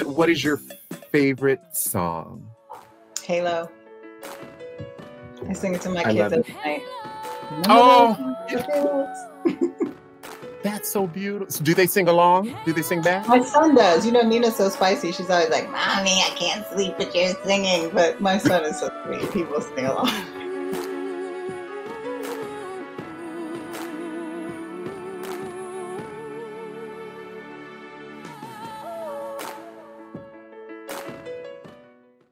what is your favorite song? Halo. I sing it to my kids every night. Oh, that's so beautiful. So do they sing along? Do they sing back? My son does. You know, Nina's so spicy. She's always like, "Mommy, I can't sleep, but you're singing." But my son is so sweet. He will sing along.